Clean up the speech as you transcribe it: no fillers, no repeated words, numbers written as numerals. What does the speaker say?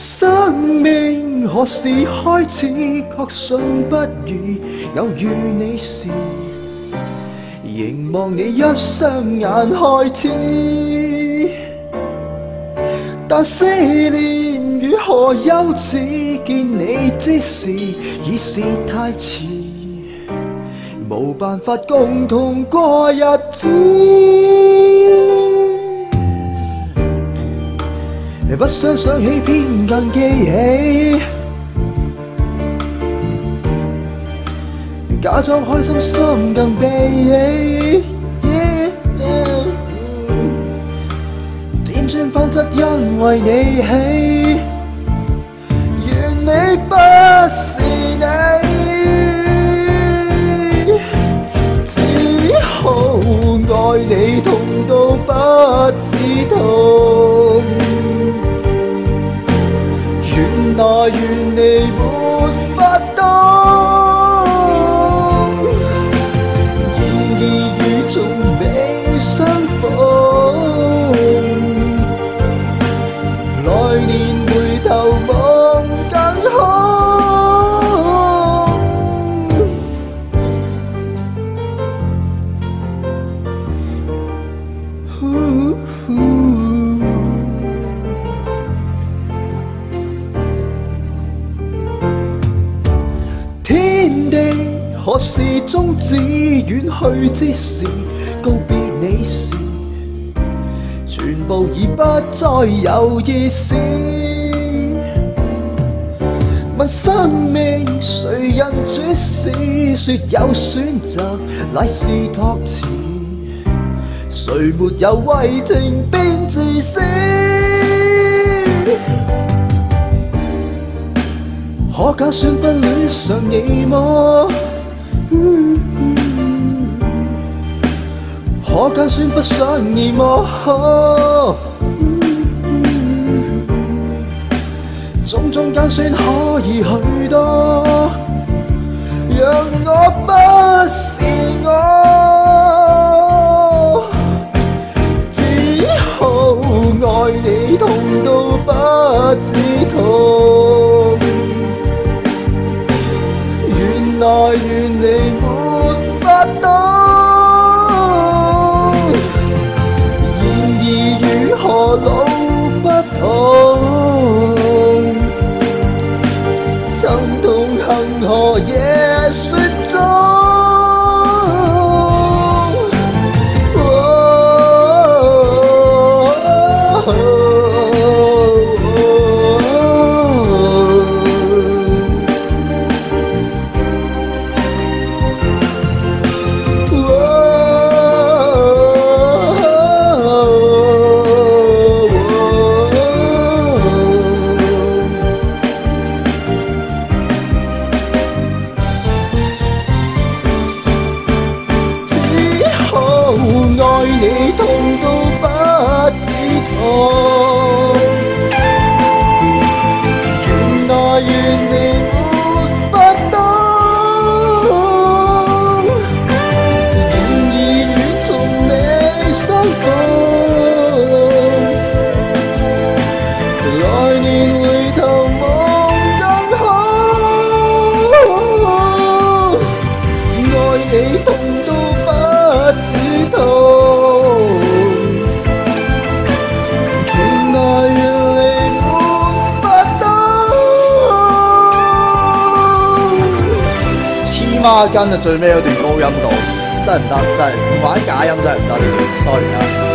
生命何時開始？確信不如有遇你時，凝望你一雙眼開始。但思念如何休止？見你之時已是太遲，無辦法共同過日子。不想想起偏更記起，假裝開心心更悲喜。輾轉反側因為你起，原你不是你，只好愛你痛到不知痛。原來你沒法懂，然而與仲未相逢，來年回頭望更空。天地何時終止？遠去之時，告別你時，全部已不再有意思。問生命誰人主使？說有選擇乃是託詞，誰沒有為情變自私？可假算不戀上你麼？可假算不想你麼？種種揀選可以許多，讓我不是我，只好愛你痛到不知痛。原來你沒法懂，然而如何老不同，曾同行何夜雪中。愛你痛到不知痛，原來你沒法懂，然而與從未相逢，來年回頭望更好，愛你痛到不知痛。 孖筋啊！最尾嗰段高音度真係唔得，真係唔玩假音真係唔得呢段 ，sorry 啊！